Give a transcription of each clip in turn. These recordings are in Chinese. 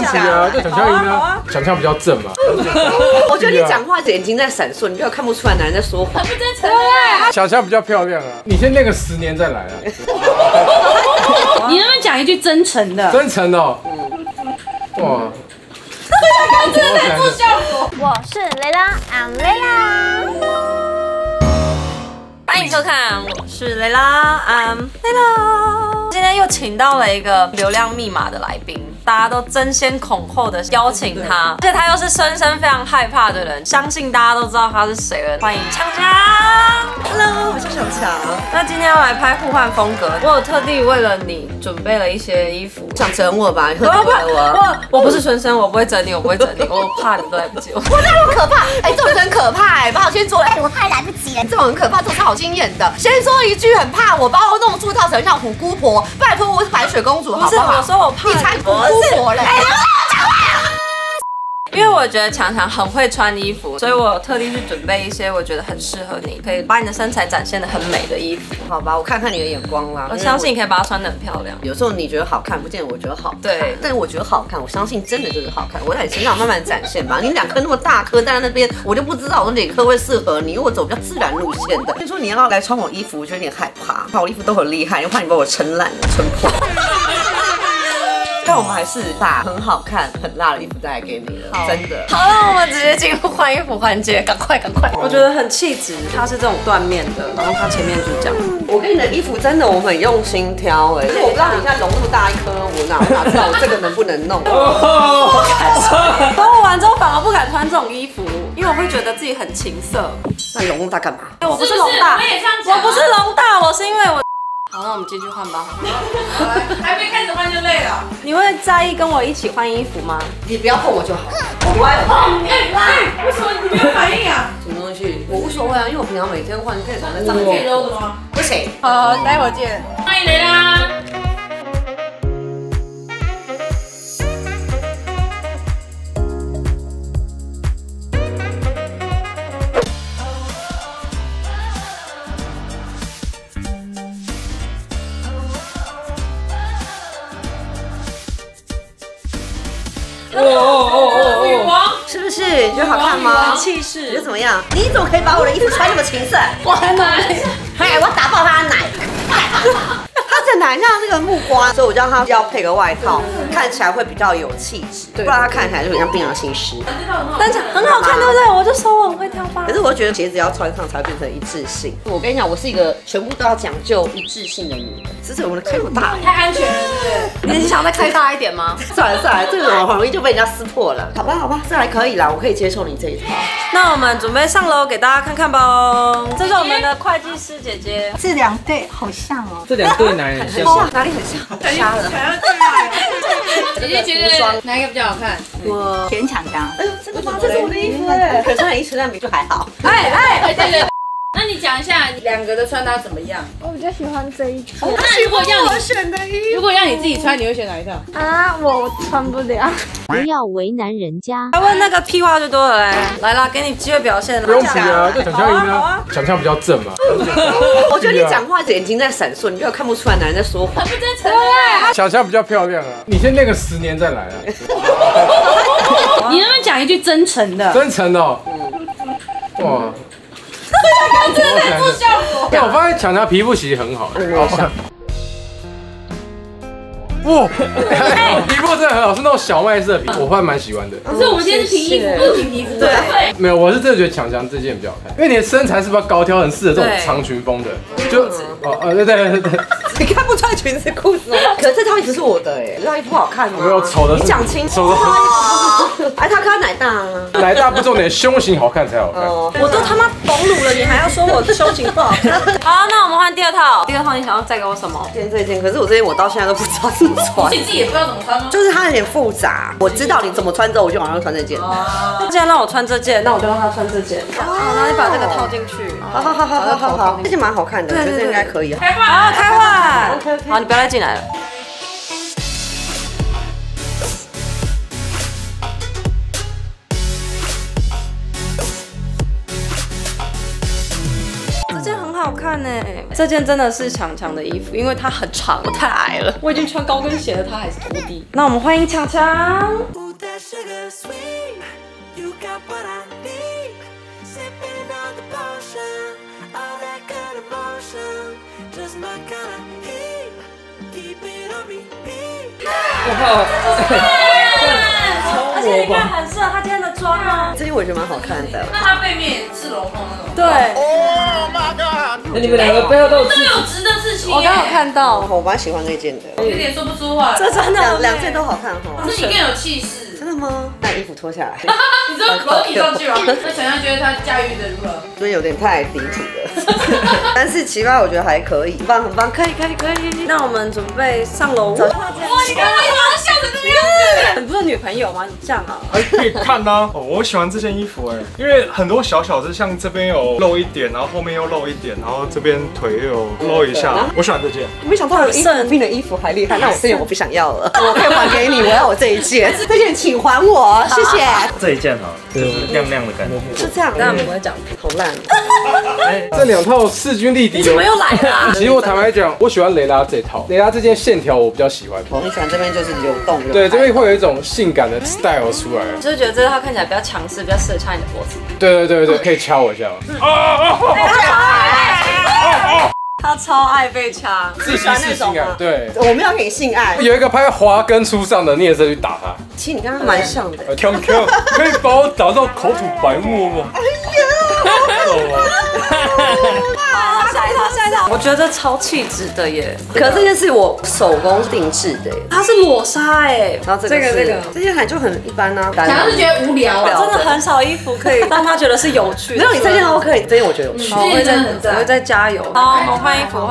比啊，就抢赢啊，抢比较正嘛。 我觉得你讲话眼睛在闪烁，你根本看不出来男人在说谎。 很不真诚哎。 抢比较漂亮啊，你先练个10年再来啊。 你能不能讲一句真诚的？ 真诚哦。哇。 刚真的在做效果。 我是蕾拉，I'm 蕾拉。 欢迎收看，我是蕾拉蕾拉。今天又请到了一个流量密码的来宾，大家都争先恐后的邀请他，而且他又是深深非常害怕的人，相信大家都知道他是谁了。欢迎强强 Hello， 我是小强。 那今天要来拍互换风格，我有特地为了你准备了一些衣服。 想整我吧？你我不是纯生，我不会整你，我不会整你，我怕你都来不及。 我那么可怕？哎，这种人很可怕哎，把我先说，哎，我快来不及了。这种很可怕，这种超惊艳的。先说一句很怕我，把我弄塑造成像虎姑婆，拜托我是白雪公主，好不好？ 我说我怕你才虎姑婆嘞。 因为我觉得强强很会穿衣服，所以我有特地去准备一些我觉得很适合你，可以把你的身材展现得很美的衣服。 好吧，我看看你的眼光啦。 我相信你可以把它穿得很漂亮。 有时候你觉得好看，不见得我觉得好看。 对， 但是我觉得好看，我相信真的就是好看。我在你身上慢慢展现吧。你2颗那么大颗站在那边，我就不知道我哪颗会适合你，因为我走比较自然路线的。所以说你要来穿我衣服，我就有点害怕。怕我衣服都很厉害，又怕你把我撑烂了、撑破。但我们还是把很好看、很辣的衣服再来给你了，真的。 好了，我们直接进入换衣服环节，赶快！我觉得很气质，它是这种缎面的，然后它前面就是这样。 我跟你的衣服真的我很用心挑哎，可是我不知道你现在容那么大一颗，我哪知道我这个能不能弄？ 不敢穿，等我完之后反而不敢穿这种衣服，因为我会觉得自己很情色。 那你容那么大干嘛？ 我不是龙大， 我也这样讲。 我不是龙大，我是因为我。好，那我们继续换吧。 还没开始换就累了。 你会在意跟我一起换衣服吗？ 你不要碰我就好。 我不爱碰。哎，为什么你没有反应啊？ 什么东西？我无所谓啊，因为我平常每天换，可以躺在上可以面。 揉的吗？ 不行。 好，待会儿见。欢迎蕾拉。女王是不是？你觉得好看吗？ 气你觉得势。 怎么样？你怎么可以把我的衣服穿那么情色？ 我很努力。 嘿，我打爆他的奶！他的奶像那个木瓜，所以我叫他要配个外套，看起来会比较有气质，不然他看起来就很像槟榔西施。 但是很好看，对不对？我就说我很会挑发可。是我觉得鞋子要穿上才会变成一致性。我跟你讲，我是一个全部都要讲究一致性的女人。只是我们的开口大， 太安全了，是不是？ 你想再开大一点吗？ 算了，这个我很容易就被人家撕破了。好吧，这还可以啦，我可以接受你这一套。 那我们准备上楼给大家看看吧。这是我们的会计师姐姐。 这2对好像哦。 这2对男人很像。 哪里很像？瞎了。 姐姐觉得哪一个比较好看？ 我田强刚。 哎呦，真的吗？这是我的衣服哎。可是你衣服上比就还好。 对。那你讲一下2个的穿搭怎么样？ 我比较喜欢这一套那如果要你选的衣服， 如果让你自己穿，你会选哪一套？ 啊，我穿不了。 不要为难人家。 来问那个屁话最多的来啦，给你机会表现。 不用比啊，就抢赢啊，抢比较正嘛。 我觉得你讲话眼睛在闪烁，你根本看不出来男人在说谎。 很不真诚哎。 抢比较漂亮啊，你先练个10年再来啊。 你能不能讲一句真诚的？ 真诚哦。哇。 刚真的在做效果。 但我发现强皮肤其实很好。哇，皮肤真的很好，是那种小麦色皮，我还蛮喜欢的。 可是我们今天是平衣服，不是平皮肤。对。 没有，我是真的觉得强这件比较好看，因为你的身材是不是高挑，很适合这种长裙风的，就对。 你看不穿裙子裤子吗？可是这套衣服是我的哎，这套衣服不好看吗？ 没有丑的， 你讲清楚。哎，他看他奶大啊。 奶大不重点，胸型好看才好看。 我都他妈丰乳了，你还要说我胸型不好看？好，那我们换第2套。第2套你想要再给我什么？ 这件，可是我这件我到现在都不知道怎么穿。 你自己也不知道怎么穿吗？ 就是它有点复杂，我知道你怎么穿之后，我就马上穿这件。 既然让我穿这件，那我就让他穿这件。好，那你把这个套进去。 好，这件蛮好看的，这件应该可以。 开换。 好，开换。好，你不要再进来了。这件很好看看呢。这件真的是强强的衣服，因为它很长，我太矮了，我已经穿高跟鞋了，它还是拖地。那我们欢迎强强。 哇！ 而且你看很适合他今天的妆啊。 这件我觉得蛮好看的。 那它背面也是镂空那种。 对。 那你们两个背后都有刺青， 有值得刺青。 我刚好看到， 我蛮喜欢这件的。 有点说不出话。 这真的两件都好看哈。 可是你更有气势。 真的吗？那衣服脱下来。 你知道裸体上去吗？那想象觉得他驾驭的如何？ 所以有点太离谱了。但是奇葩我觉得还可以，很棒很棒，可以。 那我们准备上楼。哇， 你看他笑成这个样子。 你不是女朋友吗？你这样啊？ 还可以看啊。哦，我喜欢这件衣服哎，因为很多小是像这边有露一点，然后后面又露一点，然后这边腿又有露一下。我喜欢这件。 没想到有衣服比你的衣服还厉害，那我这件我不想要了，我可以还给你，我要我这一件，这件请还我，谢谢。 这一件好，就是亮亮的感觉。 是这样， 那我们不会讲。 好烂。 这2套势均力敌。 怎么又来了？ 其实我坦白讲，我喜欢蕾拉这套，蕾拉这件线条我比较喜欢。 我很喜欢这边就是流动的。 对，这边会有一种性感的 style 出来。 就是觉得这套看起来比较强势，比较适合掐你的脖子。 对，可以掐我一下吗？ 他超爱被掐， 自习室性爱，对， 我们要给你性爱。 有一个拍华根初上的，你也是去打他。 其实你刚刚蛮像的。 Q，可以把我打到口吐白沫吗？哎呀！ 下一套，我觉得这超气质的耶。 可是这件是我手工定制的耶， 它是裸纱哎， 然后这件还就很一般啊。 想要是觉得无聊， 真的很少衣服可以让他觉得是有趣的。 没有你这件 OK， 这件我觉得有趣。 我会再加油。好，我们换衣服。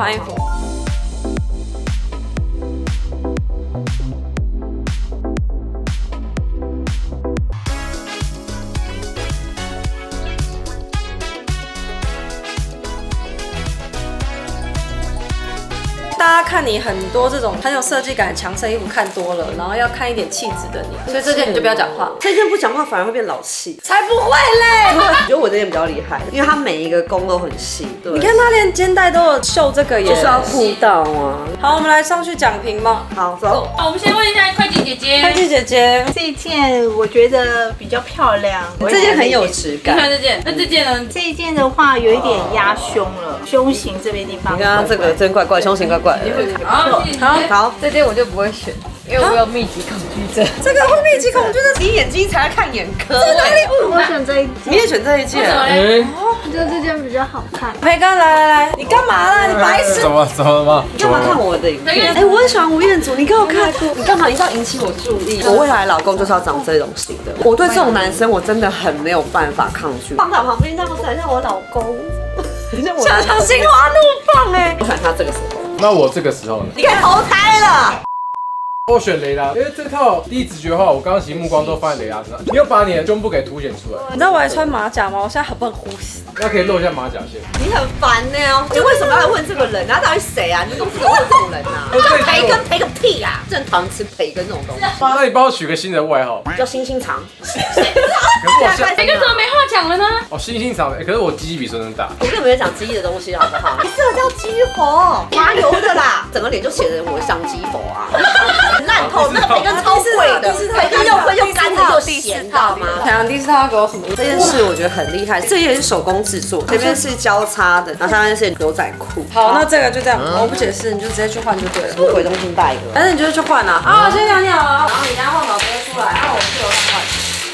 大家看你很多这种很有设计感的强身衣服看多了，然后要看一点气质的你，所以这件你就不要讲话。 这件不讲话反而会变老气， 才不会嘞！ 我觉得我这件比较厉害，因为它每一个工都很细。对， 你看它连肩带都有绣这个耶， 就是要顾到啊。 好，我们来上去讲评吧。 好，走。 好，我们先问一下会计姐姐。 会计姐姐， 这一件我觉得比较漂亮， 这件很有质感。 你看这件，那这件呢？ 这一件的话有一点压胸了，胸型这边地方。 你看这个真怪怪，胸型怪怪的。好， 这件我就不会选，因为我有密集恐惧症。 这个会密集恐惧症，你眼睛才要看眼科。在哪里？ 我选这一件。 你也选这一件？ 我觉得这件比较好看。 培根，来，你干嘛啦？你白痴？ 怎么了吗？ 你干嘛看我的影片？哎，我很喜欢吴彦祖，你给我看，你干嘛？你是要引起我注意？我未来老公就是要长这种型的。我对这种男生我真的很没有办法抗拒。放在我旁边，那不是很像我老公？ 常常心花怒放哎！ 我选他这个时候。 那我这个时候呢？ 你可以投胎了。 我选蕾拉，因为这套第一直觉的话，我刚刚其实目光都放在蕾拉身上。你又把你的胸部给凸显出来。 你知道我还穿马甲吗？我现在很不能呼吸。 那可以露一下马甲线。 你很烦呢，就为什么要来问这个人？他到底谁啊？你怎么问这种人啊？培根培个屁啊！正常吃培根这种东西。 那你帮我取个新的外号， 叫星星肠。 培根怎么没话讲了呢？ 哦，星星肠，可是我鸡比孙生大。 我根本没有讲鸡的东西，好不好？你适合叫鸡佛，麻油的啦，整个脸就写着我像鸡佛啊，烂透。那个培根超贵的，培根又贵又干的又咸，知道吗？ 太阳第四套要给我什么？ 这件事我觉得很厉害，这也是手工制作，这边是交叉的，然后上面是牛仔裤。 好，那这个就这样，我不解释，你就直接去换就对了。 什么鬼东西带一个？ 但是你就去换啊！好，先讲你好了，然后你等下换宝直接出来，然后我去楼上换。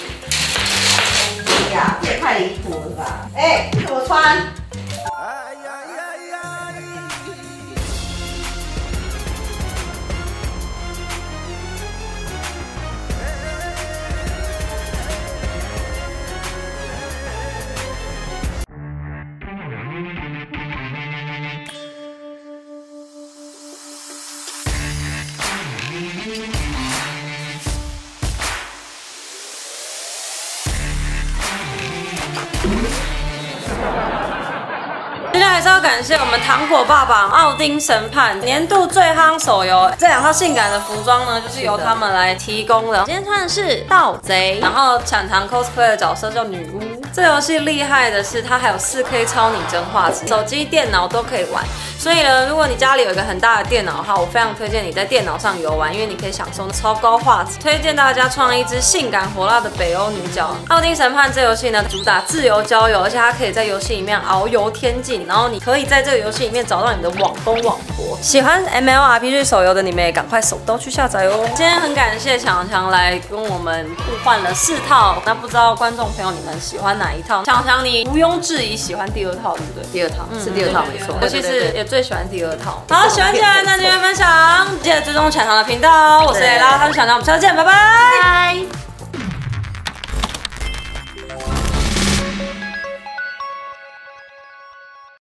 哎呀，这也太离谱了吧！哎，你怎么穿？ 接下来还是要感谢我们糖果爸爸、奥丁审判年度最夯手游这2套性感的服装呢，就是由他们来提供的。今天穿的是盗贼，然后抢糖 cosplay 的角色叫女巫。 这游戏厉害的是它还有4K 超拟真画质，手机、电脑都可以玩。所以呢，如果你家里有一个很大的电脑的话，我非常推荐你在电脑上游玩，因为你可以享受超高画质。推荐大家创一只性感火辣的北欧女角。奥丁审判这游戏呢，主打自由交友，而且它可以在游戏里面遨游天境，然后你可以在这个游戏里面找到你的网公网婆。喜欢 MLRPG 手游的你们也赶快手刀去下载哦。今天很感谢强强来跟我们互换了4套，那不知道观众朋友你们喜欢哪一套？强强你毋庸置疑喜欢第2套，对不对？ 第2套是第2套没错， 我其实也最喜欢第2套。好，喜欢起来那今天分享，记得追踪强强的频道，我是蕾拉，他是强强，我们下次见，拜拜。